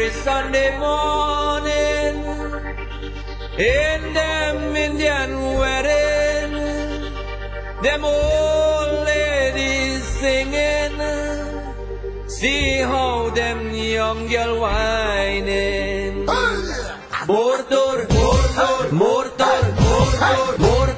Sunday morning in them Indian wedding, them old ladies singing, see how them young girl whining. Motor, motor, motor, motor, motor.